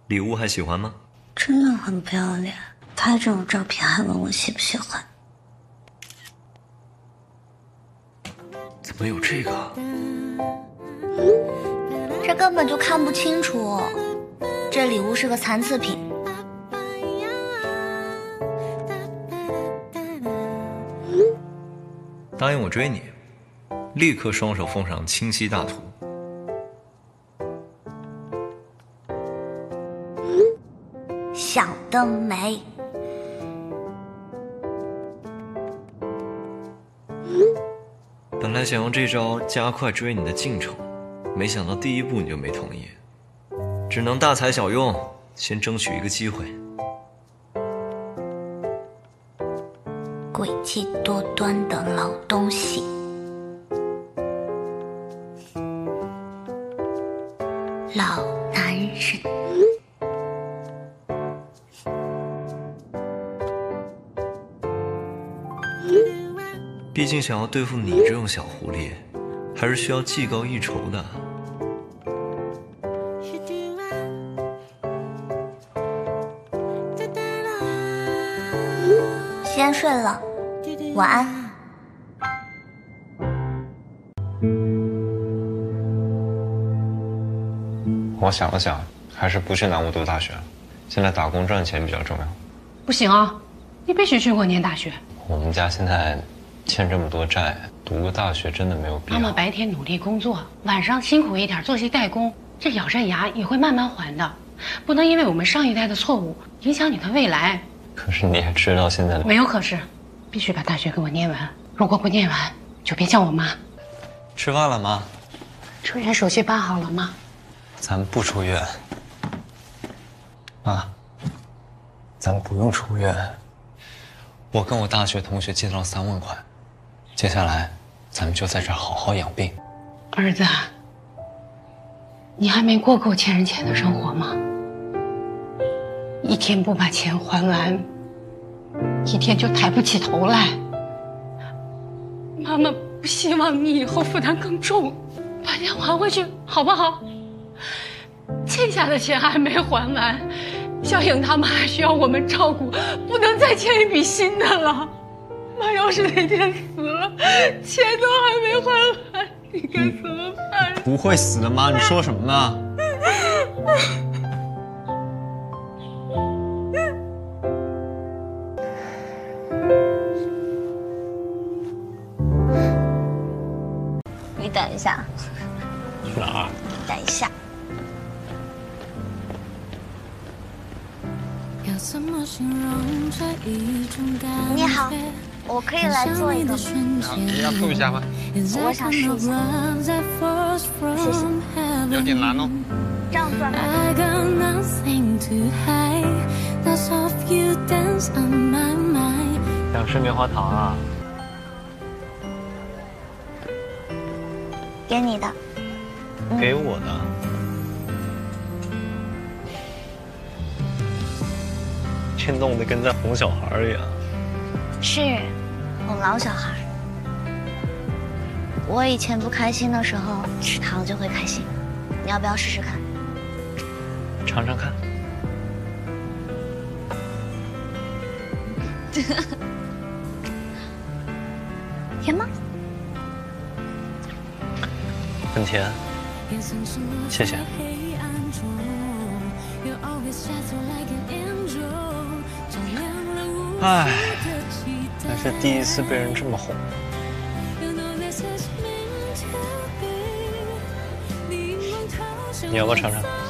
礼物还喜欢吗？ 真的很不要脸，拍这种照片还问我喜不喜欢。 怎么有这个？ 这根本就看不清楚，这礼物是个残次品。 答应我追你，立刻双手奉上清晰大图。 想得美。 本来想用这招加快追你的进程，没想到第一步你就没同意，只能大材小用，先争取一个机会。 诡计多端的老东西。老男人。 毕竟想要对付你这种小狐狸，还是需要技高一筹的。 先睡了，晚安。 我想了想，还是不去南吴读大学了。现在打工赚钱比较重要。 不行啊，你必须去过念大学。 我们家现在欠这么多债，读个大学真的没有必要。 妈妈白天努力工作，晚上辛苦一点做些代工，这咬着牙也会慢慢还的。不能因为我们上一代的错误影响你的未来。 可是你也知道现在没有可是，必须把大学给我念完。如果不念完，就别叫我妈。 吃饭了吗？ 出院手续办好了吗？ 咱不出院。妈，咱不用出院。我跟我大学同学借到了3万块，接下来咱们就在这儿好好养病。 儿子，你还没过够欠人钱的生活吗？一天不把钱还完，一天就抬不起头来。妈妈不希望你以后负担更重，把钱还回去好不好？欠下的钱还没还完，小颖他们还需要我们照顾，不能再欠一笔新的了。妈要是哪天死了，钱都还没还完，你该怎么办？ 不会死的，妈，你说什么呢？ 你等一下。 去哪儿？ 等一下。你好，我可以来做一个吗？ 你要吐一下吗？ 我想试一下。谢谢。 有点难哦。 这样算吗？ 想吃棉花糖啊？ 给你的。 给我的。这弄得跟在哄小孩一样。 是，哄老小孩。我以前不开心的时候吃糖就会开心，你要不要试试看？ 尝尝看。 甜吗？ 很甜，谢谢。唉，还是第一次被人这么哄。你要不要尝尝？